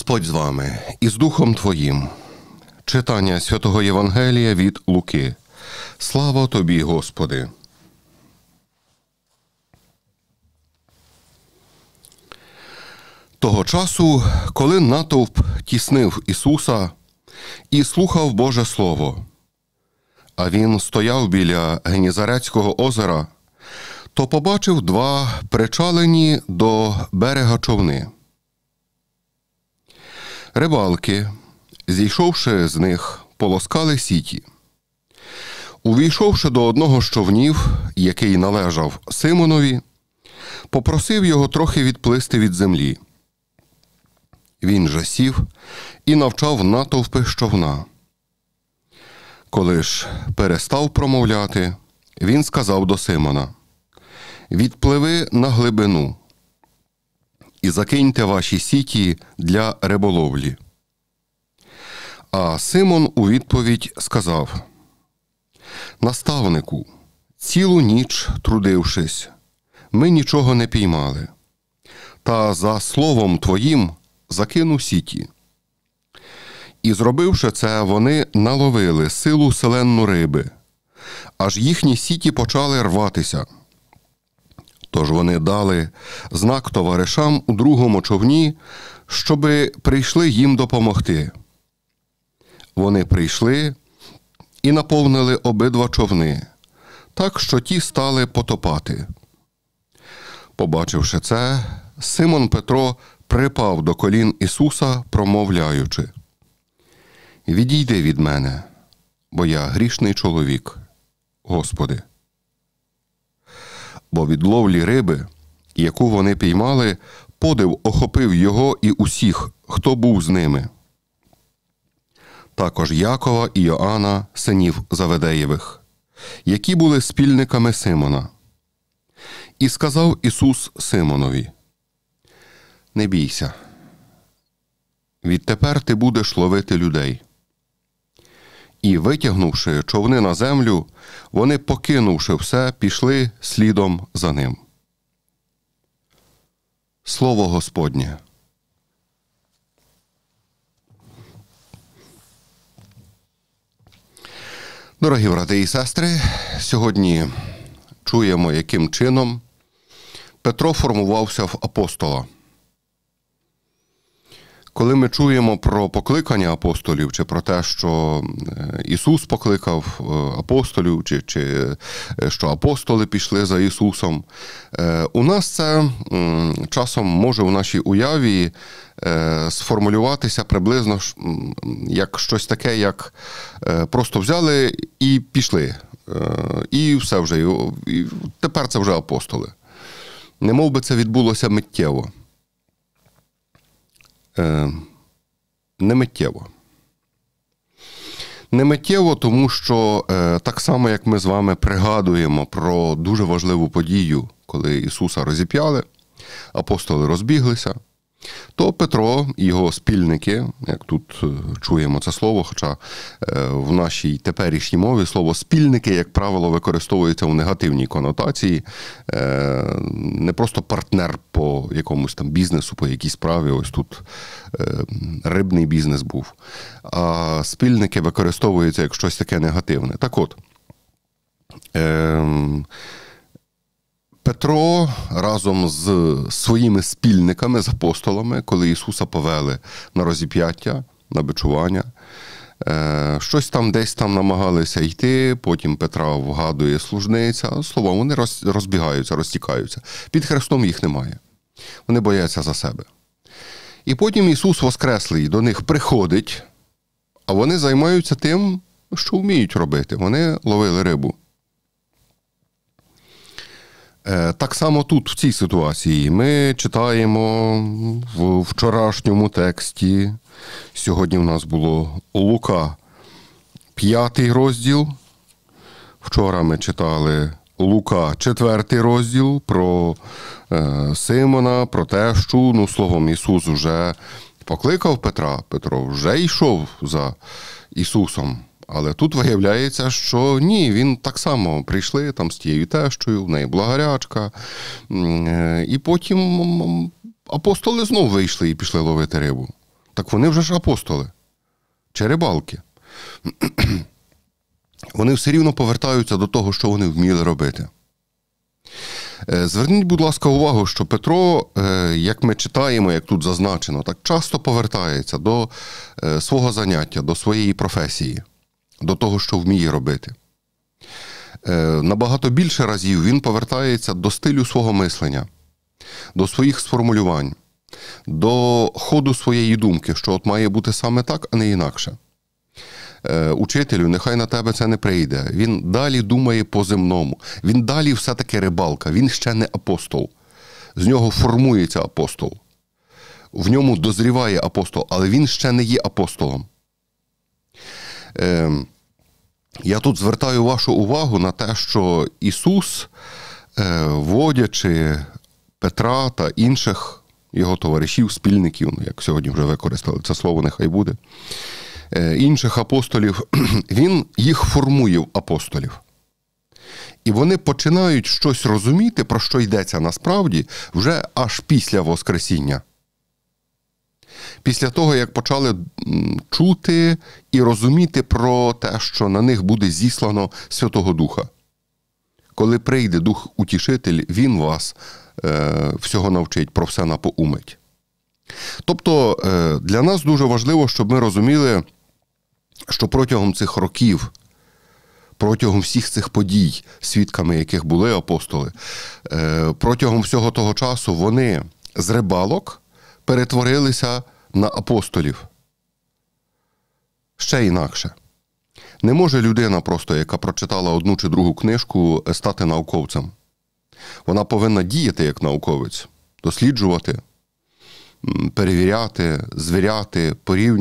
Господь з вами і з Духом Твоїм. Читання Святого Євангелія від Луки. Слава Тобі, Господи! Того часу, коли натовп тіснив Ісуса і слухав Боже Слово, а Він стояв біля Генізарецького озера, то побачив два причалені до берега човни. Рибалки, зійшовши з них, полоскали сіті. Увійшовши до одного з човнів, який належав Симонові, попросив його трохи відплисти від землі. Він же сів і навчав натовпи з човна. Коли ж перестав промовляти, він сказав до Симона: «Відпливи на глибину і закиньте ваші сіті для риболовлі». А Симон у відповідь сказав: «Наставнику, цілу ніч трудившись, ми нічого не піймали, та за словом Твоїм закину сіті». І зробивши це, вони наловили силу селенну риби, аж їхні сіті почали рватися. Тож вони дали знак товаришам у другому човні, щоби прийшли їм допомогти. Вони прийшли і наповнили обидва човни, так що ті стали потопати. Побачивши це, Симон Петро припав до колін Ісуса, промовляючи: «Відійди від мене, бо я грішний чоловік, Господи». Бо від ловлі риби, яку вони піймали, подив охопив його і усіх, хто був з ними. Також Якова і Йоанна, синів Заведеєвих, які були спільниками Симона. І сказав Ісус Симонові: «Не бійся, відтепер ти будеш ловити людей». І, витягнувши човни на землю, вони, покинувши все, пішли слідом за ним. Слово Господнє. Дорогі брати і сестри, сьогодні чуємо, яким чином Петро формувався в апостола. Коли ми чуємо про покликання апостолів, чи про те, що Ісус покликав апостолів, чи що апостоли пішли за Ісусом, у нас це часом може в нашій уяві сформулюватися приблизно як щось таке, як просто взяли і пішли. І все вже. І тепер це вже апостоли. Немов би це відбулося миттєво. Не миттєво, тому що так само, як ми з вами пригадуємо про дуже важливу подію, коли Ісуса розіп'яли, апостоли розбіглися, то Петро і його спільники, як тут чуємо це слово, хоча в нашій теперішній мові слово «спільники», як правило, використовується в негативній конотації, не просто партнер по якомусь там бізнесу, по якійсь справі, ось тут рибний бізнес був, а спільники використовуються як щось таке негативне. Так от, Петро разом з своїми спільниками, з апостолами, коли Ісуса повели на розіп'яття, на бичування, щось там десь там намагалися йти, потім Петра вгадує служниця, словом, вони розбігаються, розтікаються. Під хрестом їх немає. Вони бояться за себе. І потім Ісус Воскреслий до них приходить, а вони займаються тим, що вміють робити. Вони ловили рибу. Так само тут, в цій ситуації, ми читаємо в вчорашньому тексті, сьогодні в нас було Лука 5 розділ, вчора ми читали Лука 4 розділ про Симона, про тещу, словом, Ісус вже покликав Петра, Петро вже йшов за Ісусом. Але тут виявляється, що ні, він так само прийшли там з тією тещою, в неї благорячка, і потім апостоли знову вийшли і пішли ловити рибу. Так вони вже ж апостоли. Чи рибалки. Вони все рівно повертаються до того, що вони вміли робити. Зверніть, будь ласка, увагу, що Петро, як ми читаємо, як тут зазначено, так часто повертається до свого заняття, до своєї професії, до того, що вміє робити. Набагато більше разів він повертається до стилю свого мислення, до своїх сформулювань, до ходу своєї думки, що от має бути саме так, а не інакше. Учителю, нехай на тебе це не прийде. Він далі думає по-земному. Він далі все-таки рибалка. Він ще не апостол. З нього формується апостол. В ньому дозріває апостол, але він ще не є апостолом. Я тут звертаю вашу увагу на те, що Ісус, водячи Петра та інших його товаришів, спільників, як сьогодні вже використали це слово, нехай буде, інших апостолів, він їх формує в апостолів. І вони починають щось розуміти, про що йдеться насправді, вже аж після Воскресіння. Після того, як почали чути і розуміти про те, що на них буде зіслано Святого Духа. Коли прийде Дух-Утішитель, Він вас всього навчить, про все напоумить. Тобто, для нас дуже важливо, щоб ми розуміли, що протягом цих років, протягом всіх цих подій, свідками яких були апостоли, протягом всього того часу вони з рибалок перетворилися на апостолів. Ще інакше. Не може людина просто, яка прочитала одну чи другу книжку, стати науковцем. Вона повинна діяти як науковець, досліджувати, перевіряти, звіряти,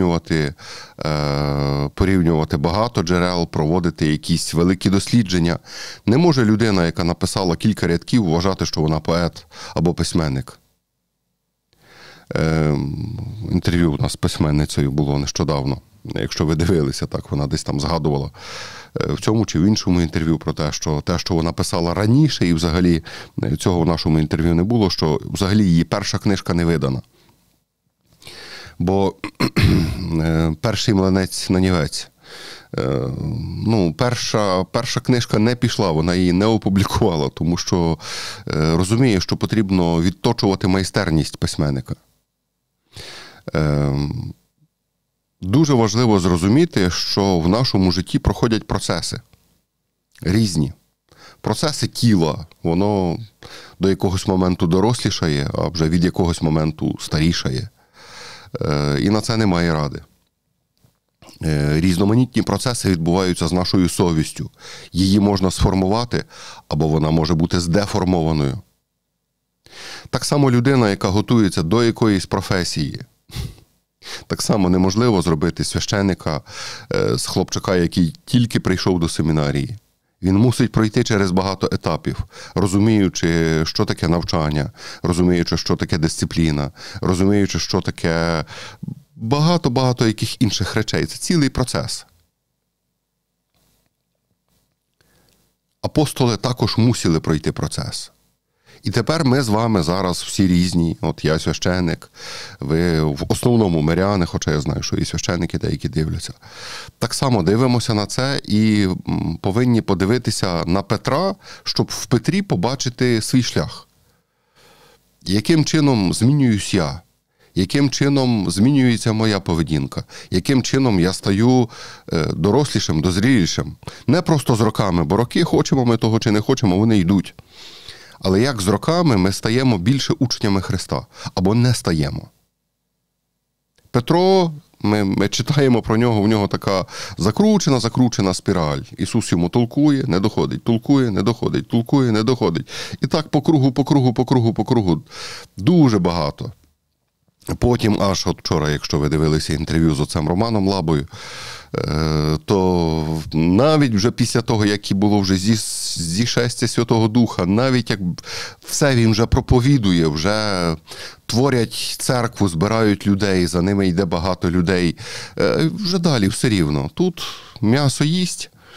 порівнювати багато джерел, проводити якісь великі дослідження. Не може людина, яка написала кілька рядків, вважати, що вона поет або письменник. Інтерв'ю у нас з письменницею було нещодавно. Якщо ви дивилися, так, вона десь там згадувала в цьому чи в іншому інтерв'ю про те, що вона писала раніше, і взагалі цього в нашому інтерв'ю не було, що взагалі її перша книжка не видана. Бо перший млинець нанівець. Перша книжка не пішла, вона її не опублікувала, тому що розуміє, що потрібно відточувати майстерність письменника. Дуже важливо зрозуміти, що в нашому житті проходять процеси. Різні. Процеси тіла, воно до якогось моменту дорослішає, а вже від якогось моменту старішає. І на це немає ради. Різноманітні процеси відбуваються з нашою совістю. Її можна сформувати, або вона може бути здеформованою. Так само людина, яка готується до якоїсь професії, так само неможливо зробити священика з хлопчака, який тільки прийшов до семінарії. Він мусить пройти через багато етапів, розуміючи, що таке навчання, розуміючи, що таке дисципліна, розуміючи, що таке багато-багато яких інших речей. Це цілий процес. Апостоли також мусили пройти процес. І тепер ми з вами зараз всі різні. От я священик, ви в основному миряни, хоча я знаю, що і священики деякі дивляться. Так само дивимося на це і повинні подивитися на Петра, щоб в Петрі побачити свій шлях. Яким чином змінююсь я? Яким чином змінюється моя поведінка? Яким чином я стаю дорослішим, дозрілішим? Не просто з роками, бо роки, хочемо ми того чи не хочемо, вони йдуть. Але як з роками ми стаємо більше учнями Христа? Або не стаємо? Петро, ми читаємо про нього, в нього така закручена спіраль. Ісус йому толкує, не доходить, толкує, не доходить, толкує, не доходить. І так по кругу. Дуже багато. Потім аж от вчора, якщо ви дивилися інтерв'ю з отцем Романом Лабою, то навіть вже після того, як і було вже зішестя Святого Духа, навіть як все він вже проповідує, вже творять церкву, збирають людей, за ними йде багато людей, вже далі все рівно. Тут м'ясо їсть,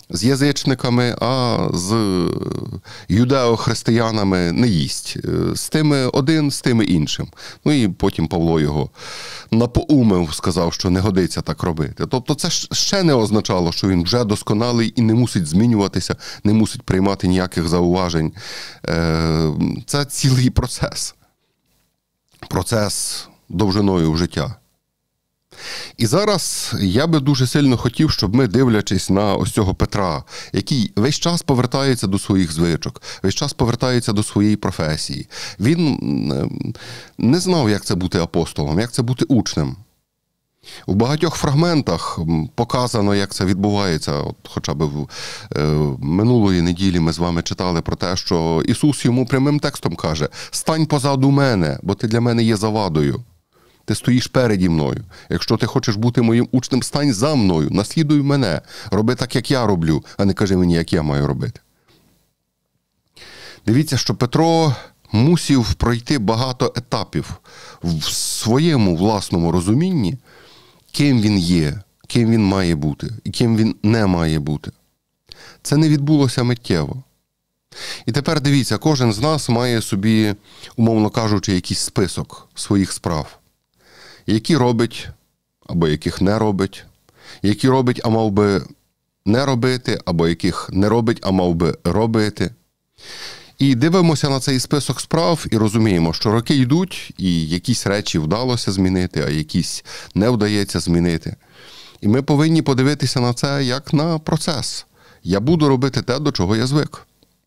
з язичниками, а з юдео-християнами не їсть. З тими один, з тими іншим. Ну і потім Павло його напоумив, сказав, що не годиться так робити. Тобто це ще не означало, що він вже досконалий і не мусить змінюватися, не мусить приймати ніяких зауважень. Це цілий процес. Процес довжиною в життя. І зараз я би дуже сильно хотів, щоб ми, дивлячись на ось цього Петра, який весь час повертається до своїх звичок, весь час повертається до своєї професії. Він не знав, як це бути апостолом, як це бути учнем. У багатьох фрагментах показано, як це відбувається. От хоча б минулої неділі ми з вами читали про те, що Ісус йому прямим текстом каже: «Стань позаду мене, бо ти для мене є завадою. Ти стоїш переді мною. Якщо ти хочеш бути моїм учнем, стань за мною, наслідуй мене, роби так, як я роблю, а не кажи мені, як я маю робити». Дивіться, що Петро мусив пройти багато етапів в своєму власному розумінні, ким він є, ким він має бути і ким він не має бути. Це не відбулося миттєво. І тепер дивіться, кожен з нас має собі, умовно кажучи, якийсь список своїх справ, які робить, або яких не робить, які робить, а мав би не робити, або яких не робить, а мав би робити. І дивимося на цей список справ і розуміємо, що роки йдуть, і якісь речі вдалося змінити, а якісь не вдається змінити. І ми повинні подивитися на це як на процес. Я буду робити те, до чого я звик.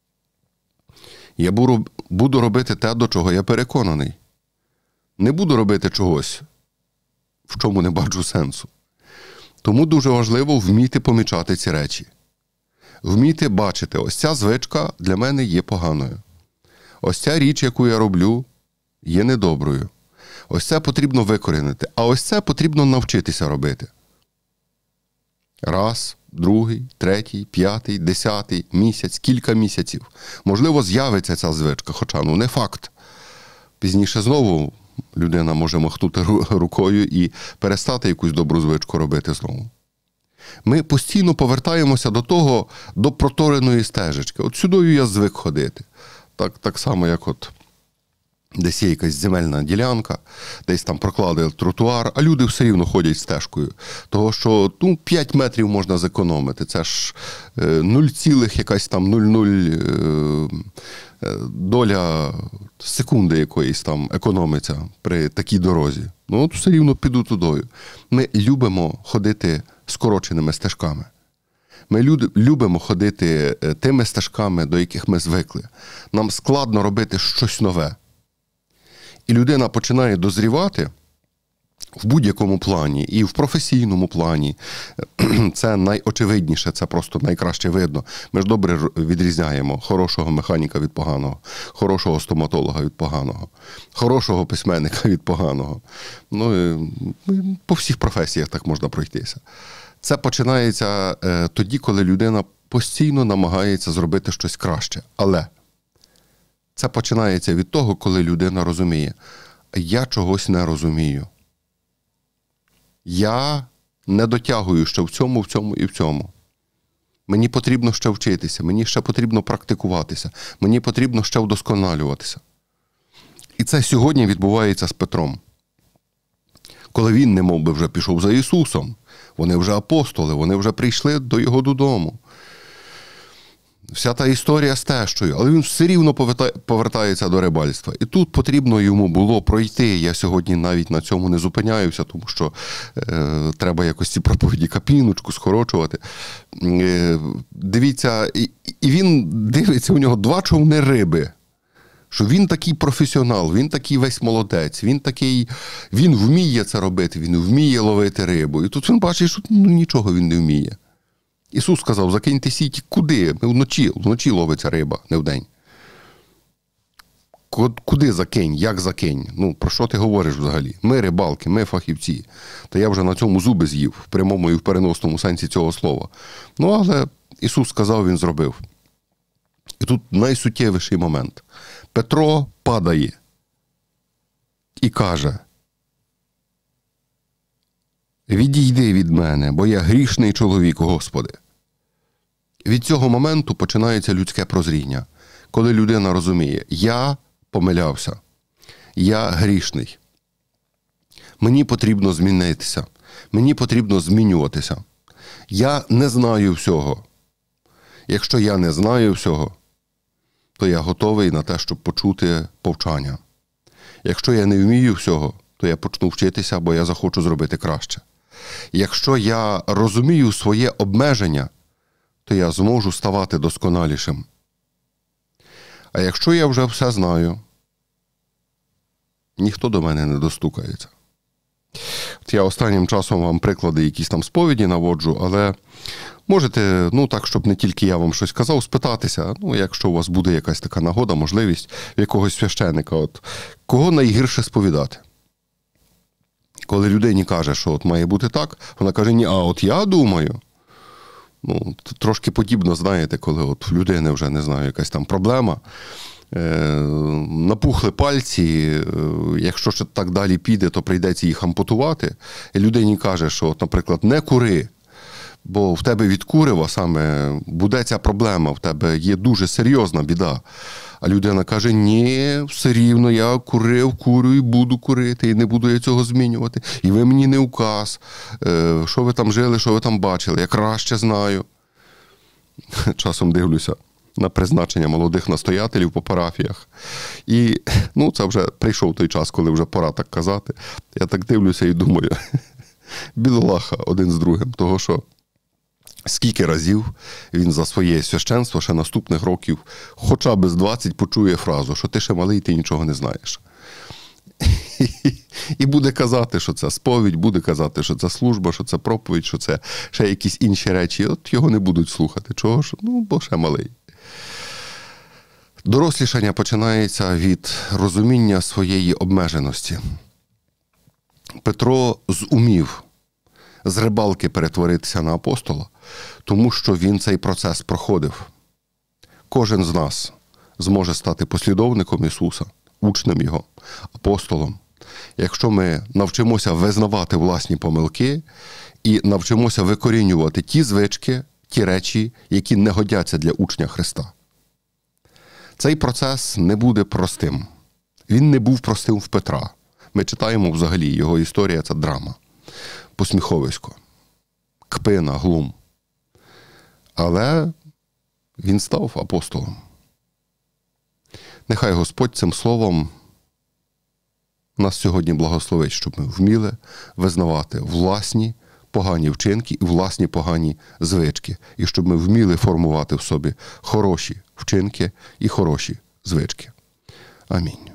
Я буду робити те, до чого я переконаний. Не буду робити чогось, в чому не бачу сенсу. Тому дуже важливо вміти помічати ці речі. Вміти бачити, ось ця звичка для мене є поганою. Ось ця річ, яку я роблю, є недоброю. Ось це потрібно викорінити, а ось це потрібно навчитися робити. Раз, другий, третій, п'ятий, 10 місяць, кілька місяців. Можливо, з'явиться ця звичка, хоча, не факт. Пізніше знову людина може махнути рукою і перестати якусь добру звичку робити знову. Ми постійно повертаємося до протореної стежечки. От сюдою я звик ходити. Так само, як десь є якась земельна ділянка, десь там прокладили тротуар, а люди все рівно ходять стежкою. Того, що 5 метрів можна зекономити. Це ж 0, якась там 0,0 доля секунди якоїсь там економиться при такій дорозі. От все рівно піду тудою. Ми любимо ходити скороченими стежками. Ми любимо ходити тими стежками, до яких ми звикли. Нам складно робити щось нове. І людина починає дозрівати в будь-якому плані, і в професійному плані. Це найочевидніше, це просто найкраще видно. Ми ж добре відрізняємо хорошого механіка від поганого, хорошого стоматолога від поганого, хорошого письменника від поганого. По всіх професіях так можна пройтися. Це починається тоді, коли людина постійно намагається зробити щось краще. Але це починається від того, коли людина розуміє: я чогось не розумію. Я не дотягую ще в цьому і в цьому. Мені потрібно ще вчитися, мені ще потрібно практикуватися, мені потрібно ще вдосконалюватися. І це сьогодні відбувається з Петром. Коли він немов би вже пішов за Ісусом, вони вже апостоли, вони вже прийшли до його додому. Вся та історія з тещою, але він все рівно повертається до рибальства. І тут потрібно йому було пройти. Я сьогодні навіть на цьому не зупиняюся, тому що треба якось ці проповіді капіночку скорочувати. Дивіться, і він дивиться, у нього 2 човни риби. Що він такий професіонал, він такий весь молодець, він вміє це робити, він вміє ловити рибу. І тут він бачить, що нічого він не вміє. Ісус сказав: закиньте сіті. Куди? Вночі ловиться риба, не вдень. Куди закинь? Як закинь? Про що ти говориш взагалі? Ми рибалки, ми фахівці. Та я вже на цьому зуби з'їв, в прямому і в переносному сенсі цього слова. Але Ісус сказав, він зробив. І тут найсуттєвіший момент. Петро падає і каже: відійди від мене, бо я грішний чоловік, Господи. Від цього моменту починається людське прозріння, коли людина розуміє, я помилявся, я грішний, мені потрібно змінитися, мені потрібно змінюватися. Я не знаю всього. Якщо я не знаю всього, то я готовий на те, щоб почути повчання. Якщо я не вмію всього, то я почну вчитися, бо я захочу зробити краще. Якщо я розумію своє обмеження, то я зможу ставати досконалішим. А якщо я вже все знаю, ніхто до мене не достукається. От я останнім часом вам приклади якісь там сповіді наводжу, але можете, так, щоб не тільки я вам щось казав, спитатися, якщо у вас буде якась така нагода, можливість в якогось священика, кого найгірше сповідати? Коли людині каже, що має бути так, вона каже, ні, я думаю. Трошки подібно, знаєте, коли в людини вже, не знаю, якась там проблема, напухли пальці, якщо ще так далі піде, то прийдеться їх ампутувати. І людині каже, що, наприклад, не кури, бо в тебе від курива саме буде ця проблема, в тебе є дуже серйозна біда. А людина каже, ні, все рівно, я курю і буду курити, і не буду я цього змінювати. І ви мені не указ, що ви там жили, що ви там бачили, я краще знаю. Часом дивлюся на призначення молодих настоятелів по парафіях. І, це вже прийшов той час, коли вже пора так казати. Я так дивлюся і думаю, бідолаха один з другим, того що скільки разів він за своє священство ще наступних років хоча б з 20 почує фразу, що ти ще малий, ти нічого не знаєш. І буде казати, що це сповідь, буде казати, що це служба, що це проповідь, що це ще якісь інші речі. Його не будуть слухати. Чого ж? Бо ще малий. Дорослішання починається від розуміння своєї обмеженості. Петро зумів з рибалки перетворитися на апостола, тому що він цей процес проходив. Кожен з нас зможе стати послідовником Ісуса, учнем Його, апостолом, якщо ми навчимося визнавати власні помилки і навчимося викорінювати ті звички, ті речі, які не годяться для учня Христа. Цей процес не буде простим. Він не був простим в Петра. Ми читаємо взагалі, його історія – це драма. Посміховисько, кпина, глум. Але він став апостолом. Нехай Господь цим словом нас сьогодні благословить, щоб ми вміли визнавати власні погані вчинки і власні погані звички. І щоб ми вміли формувати в собі хороші вчинки і хороші звички. Амінь.